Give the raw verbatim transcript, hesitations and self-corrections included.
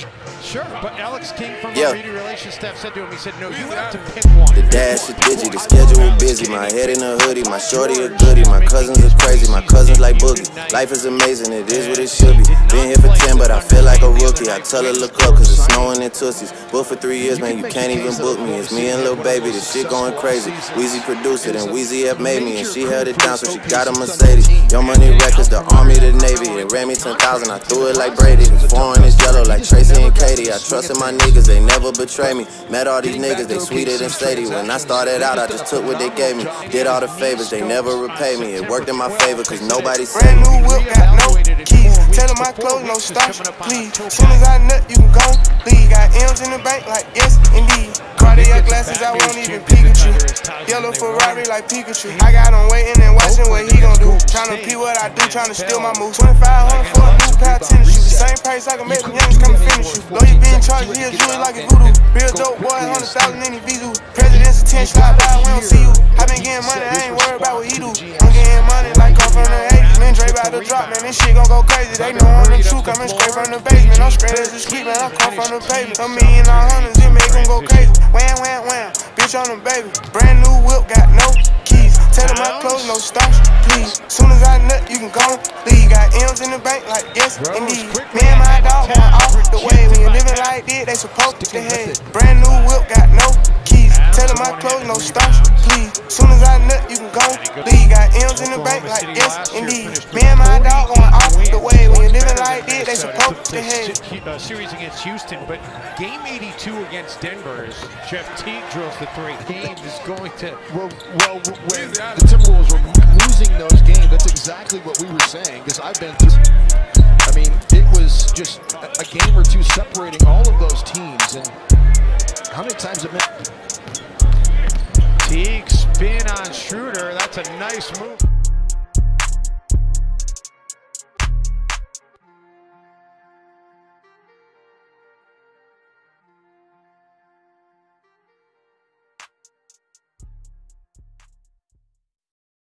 Sure, but Alex King from yeah. our media relations staff said to him, he said, no, you have to pick one. The dash is digi, the schedule busy. My head in a hoodie, my shorty a goodie. My cousins are crazy, my cousins like boogie. Life is amazing, it is what it should be. Been here for ten, but I feel like a rookie. I tell her look up, cause it's snowing in Tootsies. Booked for three years, man, you can't even book me. It's me and Lil Baby, this shit going crazy. Weezy produced it, and Weezy F made me, and she held it down, so she got a Mercedes. Young Money Records, the Army, the Navy. It ran me ten thousand, I threw it like Brady. The foreign is yellow like Tracy and Katie. I trust in my niggas, they never betray me. Met all these niggas, they sweeter than Sadie. When I started out, I just took what they gave me. Did all the favors, they never repay me. It worked in my favor, cause nobody saved me. Brand new whip, got no keys. Tell them my clothes, no starch, please. Soon as I nut, you can go leave. Got M's in the bank, like yes, indeed. Cardiac glasses, I won't even Pikachu. Yellow Ferrari like Pikachu. I got him waiting and watching what he gon' do. Tryna pee what I do, tryna steal my moves. twenty-five hundred for a new pair of tennis shoes. Same price I can make them youngins come and finish you. Lawyer being charged, he'll do it like a voodoo. Real dope boy, hundred thousand in his visu. President's attention, slide by, we don't see you. I been getting money, I ain't worried about what he do. I'm getting money like come from the eighties. Man, Dre about to drop, man, this shit gon' go crazy. They know I'm the truth, coming straight from the basement. I'm straight as a street, man, I come from the pavement. A million all hundreds, it make them go crazy. Wham, wham, wham, bitch on them, baby. Brand new whip, got no keys. Tell them my clothes, no starch, please. Soon as I nut, you can go leave. Got M's in the bank, like yes, indeed. Me and my dog going off the way. When you living like this, they supposed to head. Brand new whip, got no keys. Tell them my clothes, no starch, please. Soon as I nut, you can go leave. Got M's in the bank, like yes, indeed. Me and my dog going off the way. When you living like this, they supposed to head. Uh, series against Houston, but game eighty-two against Denver, as Jeff Teague drills the three. Game is going to. Well, well, when the Timberwolves were losing those games, that's exactly what we were saying. Because I've been through. I mean, it was just a, a game or two separating all of those teams, and how many times have been? Teague spin on Schroeder. That's a nice move.